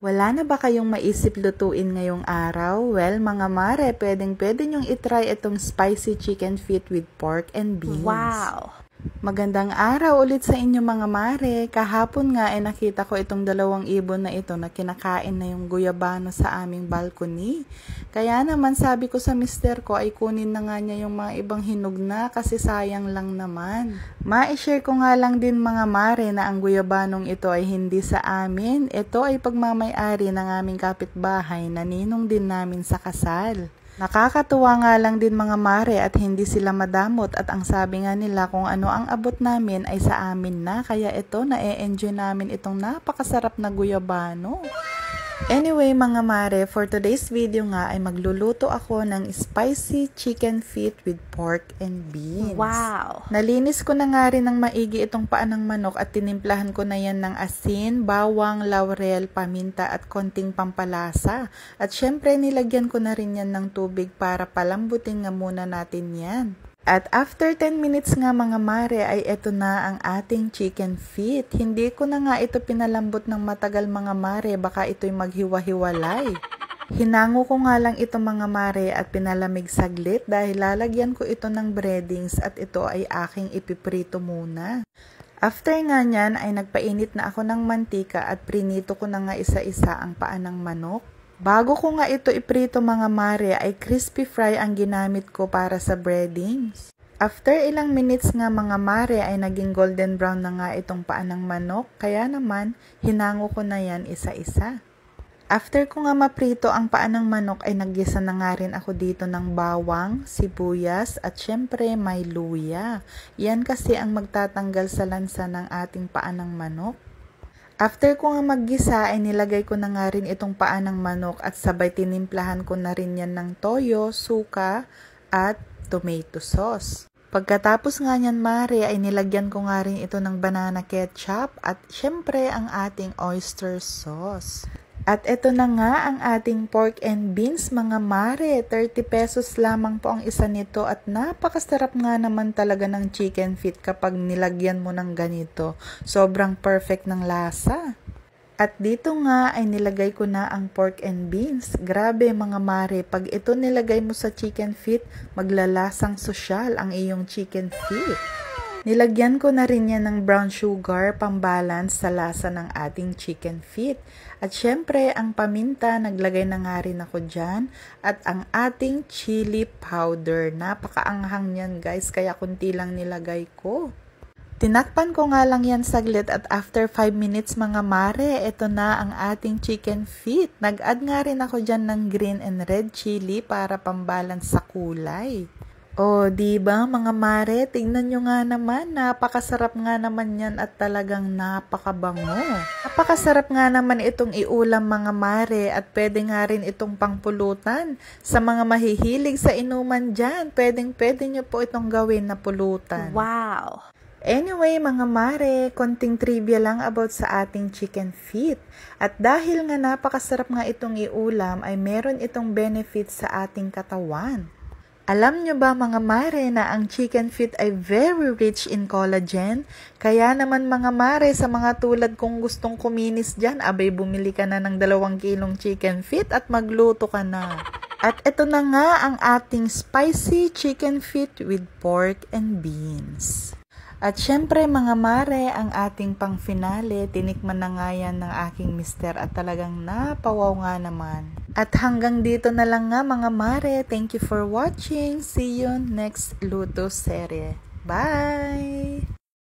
Wala na ba kayong maisip lutuin ngayong araw? Well, mga mare, pwede nyong itry itong spicy chicken feet with pork and beans. Wow! Magandang araw ulit sa inyo mga mare. Kahapon nga ay nakita ko itong dalawang ibon na ito na kinakain na yung guyabano sa aming balcony. Kaya naman sabi ko sa mister ko ay kunin na nga niya yung mga ibang hinog na kasi sayang lang naman. Ma-share ko nga lang din mga mare na ang guyabanong ito ay hindi sa amin. Ito ay pagmamay-ari ng aming kapitbahay na ninong din namin sa kasal. Nakakatuwa nga lang din mga mare at hindi sila madamot at ang sabi nga nila kung ano ang abot namin ay sa amin na kaya ito na-enjoy namin itong napakasarap na guyabano. Anyway mga mare, for today's video nga ay magluluto ako ng spicy chicken feet with pork and beans. Wow! Nalinis ko na nga rin ng maigi itong paa ng manok at tinimplahan ko na yan ng asin, bawang, laurel, paminta at konting pampalasa. At syempre nilagyan ko na rin yan ng tubig para palambutin nga muna natin yan. At after 10 minutes nga mga mare ay eto na ang ating chicken feet. Hindi ko na nga ito pinalambot ng matagal mga mare, baka ito'y maghiwa-hiwalay. Hinango ko nga lang ito mga mare at pinalamig saglit dahil lalagyan ko ito ng breadings at ito ay aking ipiprito muna. After nga nyan ay nagpainit na ako ng mantika at prinito ko na nga isa-isa ang paa ng manok. Bago ko nga ito iprito mga mare ay crispy fry ang ginamit ko para sa breadings. After ilang minutes nga mga mare ay naging golden brown na nga itong paa ng manok, kaya naman hinango ko na yan isa-isa. After ko nga maprito ang paa ng manok ay naggisa na nga rin ako dito ng bawang, sibuyas at syempre may luya. Yan kasi ang magtatanggal sa lansa ng ating paa ng manok. After ko nga maggisa ay nilagay ko na nga rin itong paa ng manok at sabay tinimplahan ko na rin yan ng toyo, suka at tomato sauce. Pagkatapos nga nyan mare ay nilagyan ko nga rin ito ng banana ketchup at syempre ang ating oyster sauce. At ito na nga ang ating pork and beans mga mare, 30 pesos lamang po ang isa nito at napakasarap nga naman talaga ng chicken feet kapag nilagyan mo ng ganito. Sobrang perfect ng lasa. At dito nga ay nilagay ko na ang pork and beans. Grabe mga mare, pag ito nilagay mo sa chicken feet, maglalasang sosyal ang iyong chicken feet. Nilagyan ko na rin yan ng brown sugar pambalance sa lasa ng ating chicken feet. At syempre, ang paminta, naglagay na nga rin ako dyan. At ang ating chili powder. Napakaanghang yan guys, kaya kunti lang nilagay ko. Tinakpan ko nga lang yan saglit at after 5 minutes mga mare, ito na ang ating chicken feet. Nag-add nga rin ako dyan ng green and red chili para pambalance sa kulay. Oh, diba mga mare, tingnan nyo nga naman, napakasarap nga naman yan at talagang napakabango. Napakasarap nga naman itong iulam mga mare at pwede nga rin itong pangpulutan. Sa mga mahihilig sa inuman dyan, pwede nyo po itong gawin na pulutan. Wow! Anyway mga mare, konting trivia lang about sa ating chicken feet. At dahil nga napakasarap nga itong iulam ay meron itong benefits sa ating katawan. Alam nyo ba mga mare na ang chicken feet ay very rich in collagen? Kaya naman mga mare sa mga tulad kong gustong kuminis dyan, abay bumili ka na ng 2 kilong chicken feet at magluto ka na. At ito na nga ang ating spicy chicken feet with pork and beans. At syempre mga mare, ang ating pang finale, tinikman na nga yan ng aking mister at talagang napawaw nga naman. At hanggang dito na lang nga mga mare, thank you for watching. See you next luto serye. Bye!